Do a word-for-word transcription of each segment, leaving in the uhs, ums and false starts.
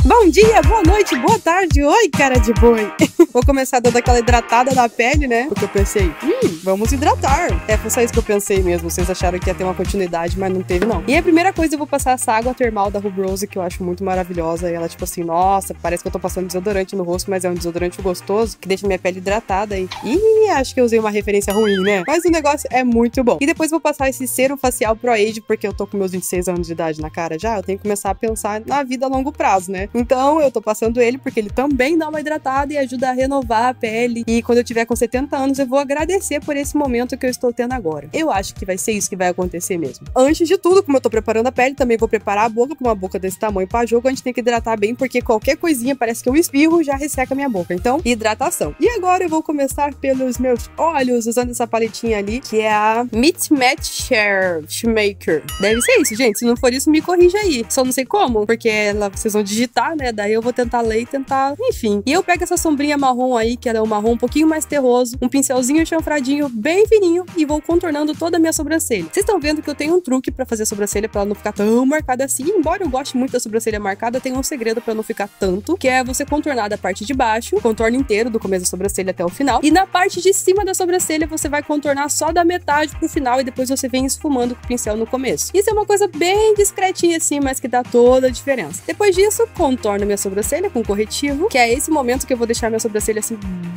Bom dia, boa noite, boa tarde, oi cara de boi. Vou começar dando aquela hidratada na pele, né? Porque eu pensei, hum, vamos hidratar. É, foi só isso que eu pensei mesmo. Vocês acharam que ia ter uma continuidade, mas não teve não. E a primeira coisa, eu vou passar essa água termal da Ruby Rose, que eu acho muito maravilhosa. E ela tipo assim, nossa, parece que eu tô passando desodorante no rosto, mas é um desodorante gostoso, que deixa minha pele hidratada. E Ih, acho que eu usei uma referência ruim, né? Mas o negócio é muito bom. E depois vou passar esse serum facial Pro Age, porque eu tô com meus vinte e seis anos de idade na cara já, eu tenho que começar a pensar na vida a longo prazo, né? Então eu tô passando ele porque ele também dá uma hidratada e ajuda a renovar a pele. E quando eu tiver com setenta anos, eu vou agradecer por esse momento que eu estou tendo agora. Eu acho que vai ser isso que vai acontecer mesmo. Antes de tudo, como eu tô preparando a pele, também vou preparar a boca, com uma boca desse tamanho pra jogo. A gente tem que hidratar bem, porque qualquer coisinha, parece que eu espirro, já resseca a minha boca. Então, hidratação. E agora eu vou começar pelos meus olhos, usando essa paletinha ali, que é a Meet Match Maker. Deve ser isso, gente. Se não for isso, me corrija aí. Só não sei como, porque ela, vocês vão digitar, né? Daí eu vou tentar ler e tentar, enfim. E eu pego essa sombrinha marrom aí, que ela é um marrom um pouquinho mais terroso, um pincelzinho chanfradinho bem fininho e vou contornando toda a minha sobrancelha. Vocês estão vendo que eu tenho um truque pra fazer a sobrancelha pra ela não ficar tão marcada assim. Embora eu goste muito da sobrancelha marcada, tem um segredo pra não ficar tanto, que é você contornar da parte de baixo, contorno inteiro, do começo da sobrancelha até o final, e na parte de cima da sobrancelha você vai contornar só da metade pro final e depois você vem esfumando com o pincel no começo. Isso é uma coisa bem discretinha assim, mas que dá toda a diferença. Depois disso, contorno minha sobrancelha com corretivo, que é esse momento que eu vou deixar minha sobrancelha assim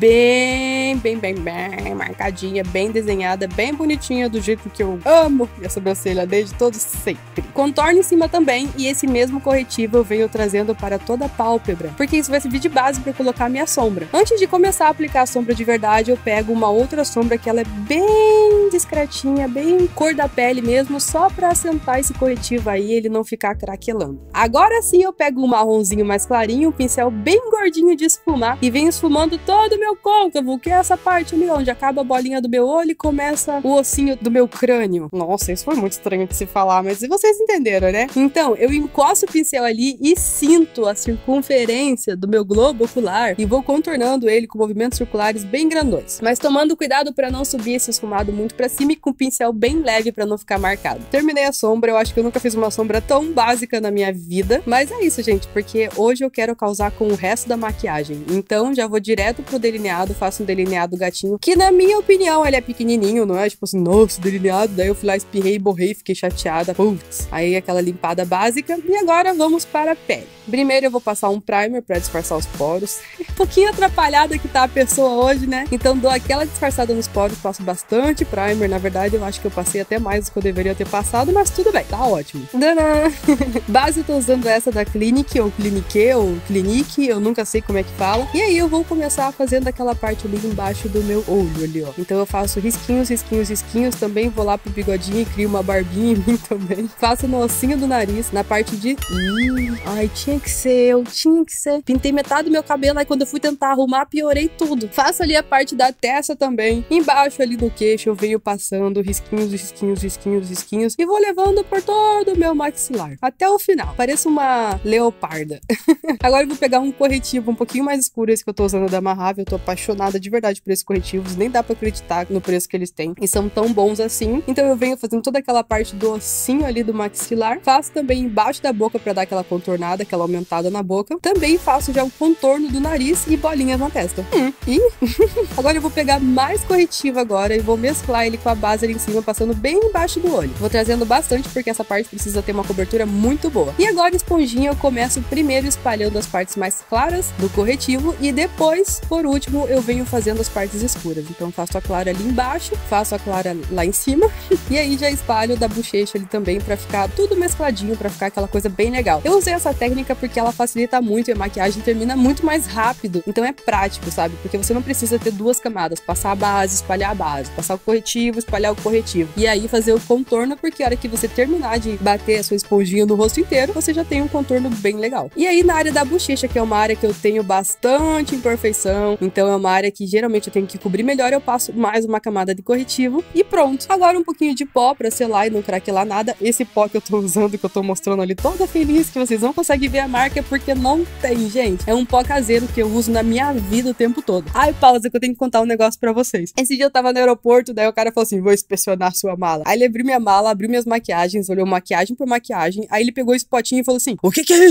bem, bem, bem, bem marcadinha, bem desenhada, bem bonitinha, do jeito que eu amo minha sobrancelha desde todo sempre. Contorno em cima também, e esse mesmo corretivo eu venho trazendo para toda a pálpebra, porque isso vai servir de base para colocar minha sombra. Antes de começar a aplicar a sombra de verdade, eu pego uma outra sombra que ela é bem discretinha, bem cor da pele mesmo, só para assentar esse corretivo aí, ele não ficar craquelando. Agora sim eu pego um marronzinho mais clarinho, um pincel bem gordinho de esfumar, e venho esfumando todo o meu côncavo, que é essa parte ali onde acaba a bolinha do meu olho e começa o ossinho do meu crânio. Nossa, isso foi muito estranho de se falar, mas vocês entenderam, né? Então, eu encosto o pincel ali e sinto a circunferência do meu globo ocular e vou contornando ele com movimentos circulares bem grandões, mas tomando cuidado para não subir esse esfumado muito para cima e com o pincel bem leve para não ficar marcado. Terminei a sombra, eu acho que eu nunca fiz uma sombra tão básica na minha vida, mas é isso, gente, porque hoje eu quero causar com o resto da maquiagem. Então já vou direto pro delineado, faço um delineado gatinho, que na minha opinião ele é pequenininho, não é tipo assim, nossa, delineado, daí eu fui lá, espirrei, borrei, fiquei chateada, putz. Aí aquela limpada básica, e agora vamos para a pele. Primeiro eu vou passar um primer pra disfarçar os poros. Um pouquinho atrapalhada que tá a pessoa hoje, né? Então dou aquela disfarçada nos poros, passo bastante primer, na verdade eu acho que eu passei até mais do que eu deveria ter passado, mas tudo bem, tá ótimo. Danã! Base eu tô usando essa da Clinique, ou Clinique, ou Clinique, eu nunca sei como é que fala. E aí eu vou começar fazendo aquela parte ali embaixo do meu olho ali, ó. Então eu faço risquinhos, risquinhos, risquinhos, também vou lá pro bigodinho e crio uma barbinha em mim também. Faço no ossinho do nariz, na parte de... Ih, ai, tinha que ser eu, tinha que ser. Pintei metade do meu cabelo, aí quando eu fui tentar arrumar, piorei tudo. Faço ali a parte da testa também. Embaixo ali do queixo eu venho passando risquinhos, risquinhos, risquinhos, risquinhos e vou levando por todo o meu maxilar, até o final. Pareço uma leoparda. Agora eu vou pegar um corretivo um pouquinho mais escuro, esse que eu tô usando da Mahave. Eu tô apaixonada de verdade por esses corretivos, nem dá pra acreditar no preço que eles têm, e são tão bons assim. Então eu venho fazendo toda aquela parte do ossinho ali do maxilar. Faço também embaixo da boca pra dar aquela contornada, aquela aumentada na boca. Também faço já o contorno do nariz e bolinhas na testa. Hum, e agora eu vou pegar mais corretivo agora e vou mesclar ele com a base ali em cima, passando bem embaixo do olho. Vou trazendo bastante porque essa parte precisa ter uma cobertura muito boa. E agora, esponjinha, eu começo primeiro espalhando as partes mais claras do corretivo e depois, por último, eu venho fazendo as partes escuras. Então faço a clara ali embaixo, faço a clara lá em cima e aí já espalho da bochecha ali também pra ficar tudo mescladinho, pra ficar aquela coisa bem legal. Eu usei essa técnica porque ela facilita muito e a maquiagem termina muito mais rápido. Então é prático, sabe? Porque você não precisa ter duas camadas, passar a base, espalhar a base, passar o corretivo, espalhar o corretivo. E aí fazer o contorno, porque a hora que você terminar de bater a sua esponjinha no rosto inteiro, você já tem um contorno bem legal. E aí na área da bochecha, que é uma área que eu tenho bastante imperfeição, então é uma área que geralmente eu tenho que cobrir melhor, eu passo mais uma camada de corretivo e pronto. Agora um pouquinho de pó pra selar e não craquelar nada. Esse pó que eu tô usando, que eu tô mostrando ali toda feliz, que vocês não conseguem ver a marca porque não tem, gente. É um pó caseiro que eu uso na minha vida o tempo todo. Ai, pausa, que eu tenho que contar um negócio pra vocês. Esse dia eu tava no aeroporto, daí o cara falou assim, vou inspecionar sua mala. Aí ele abriu minha mala, abriu minhas maquiagens, olhou maquiagem por maquiagem, aí ele pegou esse potinho e falou assim, o que que é isso? Eu falei,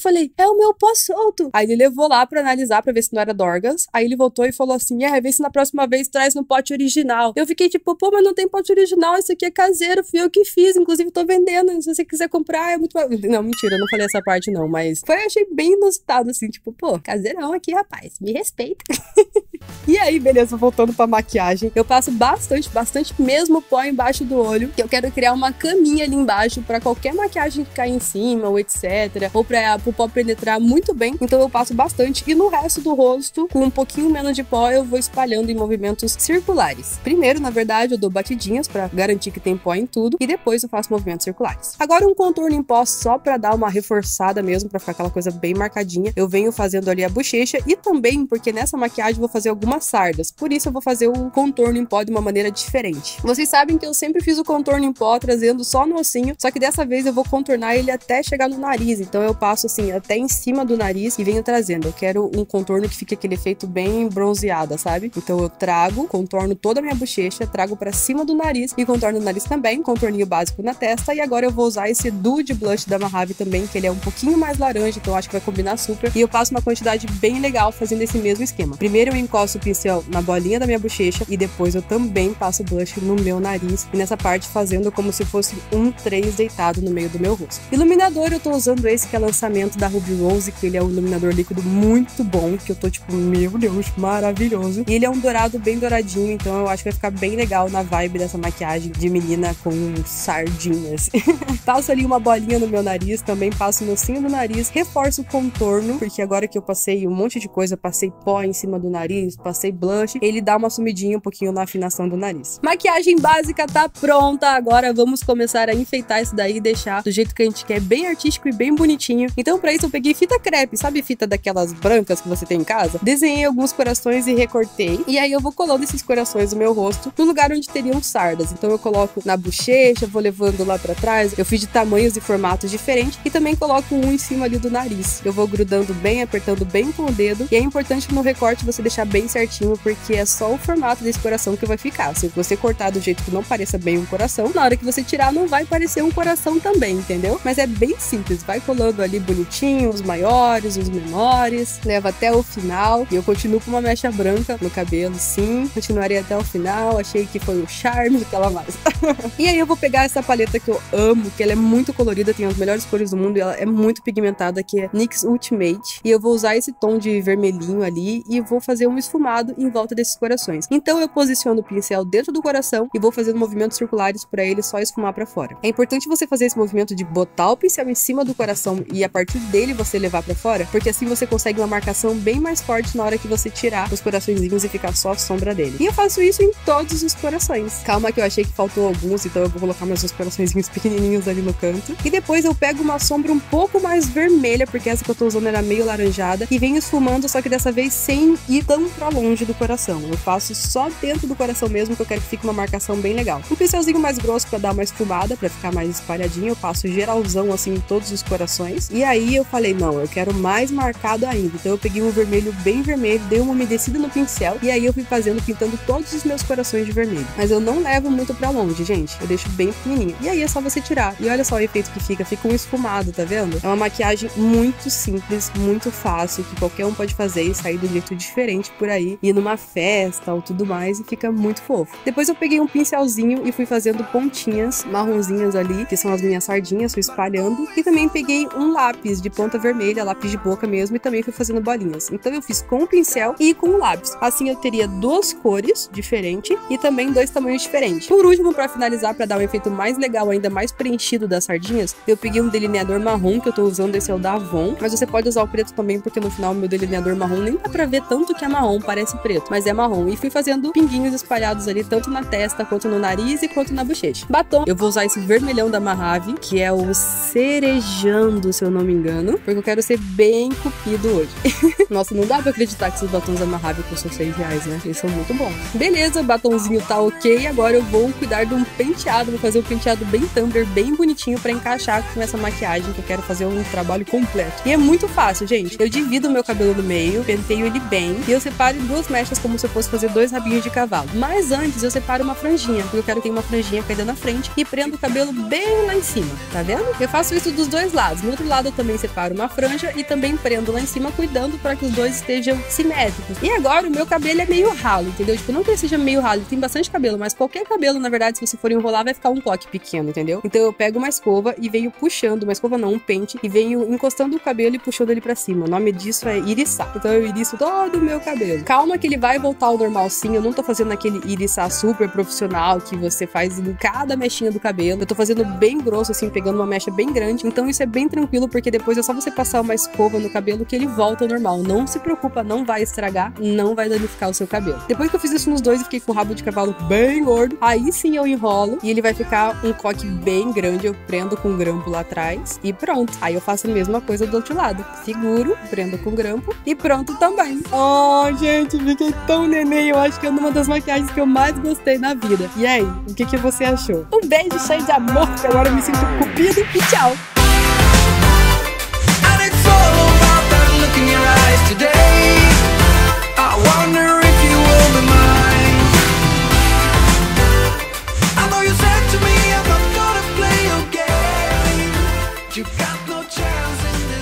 falei, é o meu pó solto. Aí ele levou lá pra analisar, pra ver se não era Dorgas. Aí ele voltou e falou assim, é, vê se na próxima vez traz no pote original. Eu fiquei tipo, pô, mas não tem pote original, esse aqui é caseiro, fui eu que fiz, inclusive tô vendendo, se você quiser comprar, é muito... Não, mentira, eu não falei essa parte não, mas foi, achei bem inusitado, assim, tipo, pô, caseirão aqui, rapaz, me respeita. E aí, beleza, voltando pra maquiagem, eu passo bastante, bastante mesmo pó embaixo do olho, que eu quero criar uma caminha ali embaixo pra qualquer maquiagem que cair em cima, ou etcétera, ou pra o pó penetrar muito bem, então eu passo bastante, e no resto do rosto, com um pouquinho menos de pó, eu vou espalhando em movimentos circulares. Primeiro, na verdade, eu dou batidinhas pra garantir que tem pó em tudo, e depois eu faço movimentos circulares. Agora um contorno em pó só pra dar uma reforçada mesmo, pra ficar aquela coisa bem marcadinha, eu venho fazendo ali a bochecha, e também porque nessa maquiagem eu vou fazer algumas sardas, por isso eu vou fazer o contorno em pó de uma maneira diferente. Vocês sabem que eu sempre fiz o contorno em pó trazendo só no ossinho, só que dessa vez eu vou contornar ele até chegar no nariz, então eu passo assim até em cima do nariz e venho trazendo. Eu quero um contorno que fique aquele efeito bem bronzeada, sabe? Então eu trago, contorno toda a minha bochecha, trago pra cima do nariz e contorno o nariz também, contorninho básico na testa, e agora eu vou usar esse Dude Blush da Mojave também, que ele é um pouquinho mais laranja, então eu acho que vai combinar super, e eu passo uma quantidade bem legal fazendo esse mesmo esquema. Primeiro eu encosto o pincel na bolinha da minha bochecha e depois eu também passo blush no meu nariz e nessa parte fazendo como se fosse um três deitado no meio do meu rosto. Iluminador, eu tô usando esse que é lançamento da Ruby Rose, que ele é um iluminador líquido muito bom, que eu tô tipo, meu Deus, maravilhoso. E ele é um dourado bem douradinho, então eu acho que vai ficar bem legal na vibe dessa maquiagem de menina com sardinhas. Passo ali uma bolinha no meu nariz, também passo no cinho do nariz, reforço o contorno, porque agora que eu passei um monte de coisa, passei pó em cima do nariz, passei blush, ele dá uma sumidinha um pouquinho na afinação do nariz. Maquiagem básica tá pronta, agora vamos começar a enfeitar isso daí e deixar do jeito que a gente quer, bem artístico e bem bonitinho. Então pra isso eu peguei fita crepe, sabe fita daquelas brancas que você tem em casa? Desenhei alguns corações e recortei, e aí eu vou colando esses corações no meu rosto, no lugar onde teriam sardas. Então eu coloco na bochecha, vou levando lá pra trás, eu fiz de tamanhos e formatos diferentes, e também coloco um em cima ali do nariz. Eu vou grudando bem, apertando bem com o dedo, e é importante no recorte você deixar bem certinho, porque é só o formato desse coração que vai ficar. Se você cortar do jeito que não pareça bem um coração, na hora que você tirar não vai parecer um coração também, entendeu? Mas é bem simples, vai colando ali bonitinho, os maiores, os menores, leva até o final, e eu continuo com uma mecha branca no cabelo, sim, continuarei até o final, achei que foi o charme daquela mais. E aí eu vou pegar essa paleta que eu amo, que ela é muito colorida, tem as melhores cores do mundo, e ela é muito pigmentada, que é NYX Ultimate, e eu vou usar esse tom de vermelhinho ali, e vou fazer um esfumado em volta desses corações. Então eu posiciono o pincel dentro do coração e vou fazendo movimentos circulares para ele só esfumar para fora. É importante você fazer esse movimento de botar o pincel em cima do coração e a partir dele você levar para fora, porque assim você consegue uma marcação bem mais forte na hora que você tirar os coraçõezinhos e ficar só a sombra dele. E eu faço isso em todos os corações. Calma que eu achei que faltou alguns, então eu vou colocar meus dois coraçõezinhos pequenininhos ali no canto. E depois eu pego uma sombra um pouco mais vermelha, porque essa que eu tô usando era meio laranjada, e venho esfumando, só que dessa vez sem ir tão pra longe do coração. Eu faço só dentro do coração mesmo, que eu quero que fique uma marcação bem legal. Um pincelzinho mais grosso pra dar uma esfumada, pra ficar mais espalhadinho, eu passo geralzão assim em todos os corações. E aí eu falei, não, eu quero mais marcado ainda. Então eu peguei um vermelho bem vermelho, dei uma umedecida no pincel, e aí eu fui fazendo, pintando todos os meus corações de vermelho. Mas eu não levo muito pra longe, gente. Eu deixo bem pequenininho. E aí é só você tirar. E olha só o efeito que fica. Fica um esfumado, tá vendo? É uma maquiagem muito simples, muito fácil, que qualquer um pode fazer e sair de um jeito diferente por aí, ir numa festa ou tudo mais, e fica muito fofo. Depois eu peguei um pincelzinho e fui fazendo pontinhas marronzinhas ali, que são as minhas sardinhas, fui espalhando. E também peguei um lápis de ponta vermelha, lápis de boca mesmo, e também fui fazendo bolinhas. Então eu fiz com o pincel e com o lápis. Assim eu teria duas cores diferentes e também dois tamanhos diferentes. Por último, pra finalizar, pra dar um efeito mais legal, ainda mais preenchido das sardinhas, eu peguei um delineador marrom, que eu tô usando, esse é o da Avon, mas você pode usar o preto também, porque no final meu delineador marrom nem dá pra ver tanto que é marrom, parece preto, mas é marrom. E fui fazendo pinguinhos espalhados ali, tanto na testa, quanto no nariz e quanto na bochecha. Batom, eu vou usar esse vermelhão da Mojave, que é o Cerejando, se eu não me engano, porque eu quero ser bem cupido hoje. Nossa, não dá pra acreditar que esses batons da Mojave custam seis reais, né? Eles são muito bons. Beleza, o batonzinho tá ok, agora eu vou cuidar de um penteado, vou fazer um penteado bem Tumblr, bem bonitinho pra encaixar com essa maquiagem, que eu quero fazer um trabalho completo. E é muito fácil, gente. Eu divido o meu cabelo no meio, penteio ele bem, e eu separo em duas mechas como se eu fosse fazer dois rabinhos de cavalo. Mas antes eu separo uma franjinha, porque eu quero ter uma franjinha caída na frente e prendo o cabelo bem lá em cima, tá vendo? Eu faço isso dos dois lados. No outro lado eu também separo uma franja e também prendo lá em cima, cuidando para que os dois estejam simétricos. E agora o meu cabelo é meio ralo, entendeu? Tipo, não que ele seja meio ralo, ele tem bastante cabelo, mas qualquer cabelo, na verdade, se você for enrolar, vai ficar um coque pequeno, entendeu? Então eu pego uma escova e venho puxando, uma escova não, um pente, e venho encostando o cabelo e puxando ele pra cima. O nome disso é iriçar. Então eu iriço todo o meu cabelo. Calma que ele vai voltar ao normal sim, eu não tô fazendo aquele iriçar super profissional que você faz em cada mechinha do cabelo. Eu tô fazendo bem grosso, assim, pegando uma mecha bem grande. Então isso é bem tranquilo, porque depois é só você passar uma escova no cabelo que ele volta ao normal. Não se preocupa, não vai estragar, não vai danificar o seu cabelo. Depois que eu fiz isso nos dois e fiquei com o rabo de cavalo bem gordo, aí sim eu enrolo e ele vai ficar um coque bem grande. Eu prendo com um grampo lá atrás e pronto. Aí eu faço a mesma coisa do outro lado. Seguro, prendo com grampo e pronto também. Oh, gente, fiquei tão neném. Eu acho que é uma das maquiagens que eu mais gostei na vida. E aí, o que, que você achou? Um beijo cheio de amor, que agora eu me sinto cupido e tchau! You got no chance in this.